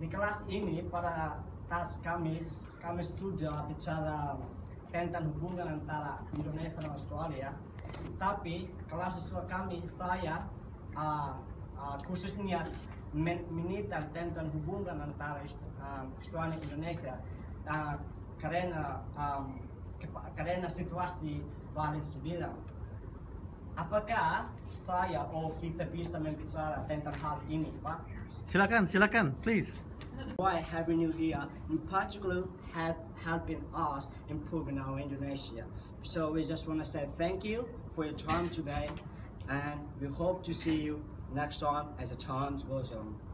Di kelas ini pada tas kami sudah bicara tentang hubungan antara Indonesia dan Australia. Tapi kelas siswa kami, saya khususnya meminta tentang hubungan antara Australia dan Indonesia karena situasi Bali 9. Apakah saya kita bisa membicara tentang hal ini, Pak? Silakan, please. Why having you here, in particular, helping us improving our Indonesia. So we just want to say thank you for your time today, and we hope to see you next time as the time goes on.